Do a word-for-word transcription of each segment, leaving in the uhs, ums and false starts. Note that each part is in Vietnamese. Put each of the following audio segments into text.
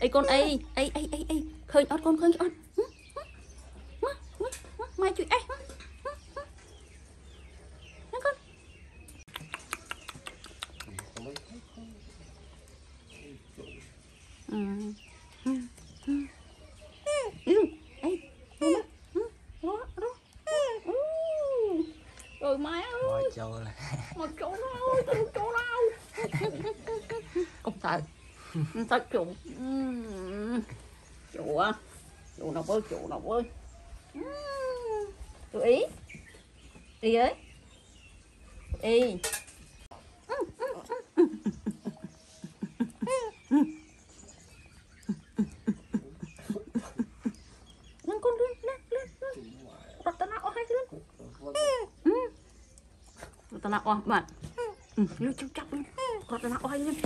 ấy con ấy ấy ấy ấy ấy khơi ót con khơi ót mai chuyện ấy nó con ừ ừ ừ ừ ấy rồi mai ơi một chỗ nào một chỗ nào không sợ sao chủ chủ à chủ nào ơi chủ nào ơi chủ ý đi ấy đi lên con lên lên lên lên đặt tay nào hay lên đặt tay nào bạn lên chăm chăm lên đặt tay nào hay lên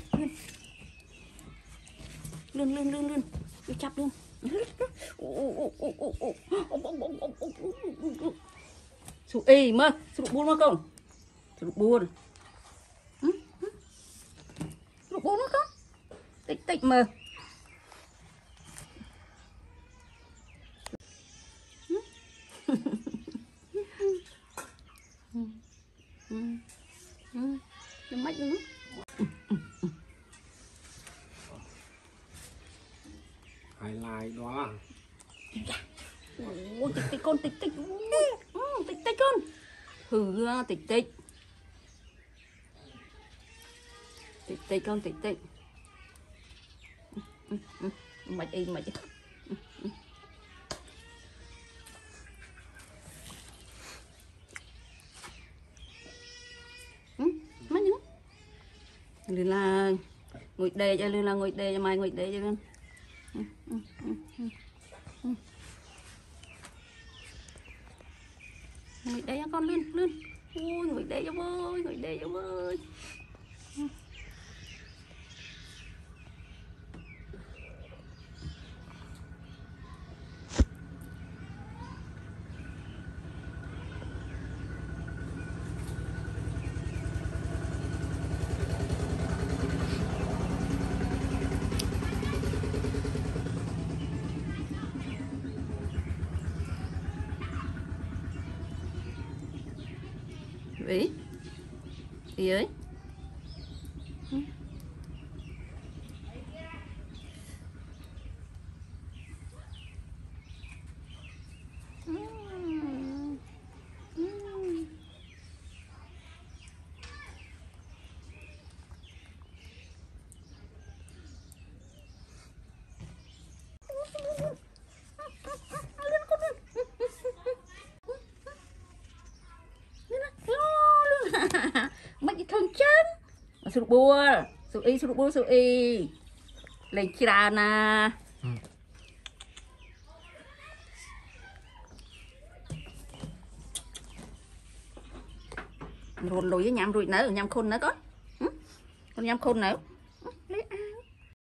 lên lên lên lên lên đi chắp lên su y mơ su buôn mà con su buôn su buôn nó con tích tích mơ đừng mách nữa hai lai đó ôi tích tích con tích tích tích tích con thử tích tích tích tích con tích tích mạch y mạch mấy nữa nên là ngồi đây cho nên là ngồi đây cho mai ngồi đây cho nên ngồi đây con lên lên ui ngồi đây cho bơi ngồi đây cho bơi ý ý ấy mấy cái thằng chân sụp bùa sụp y sụp bùa sụp y lên kia nè rồi lùi với nhám rồi nữa nhám khôn nữa con con nhám khôn nữa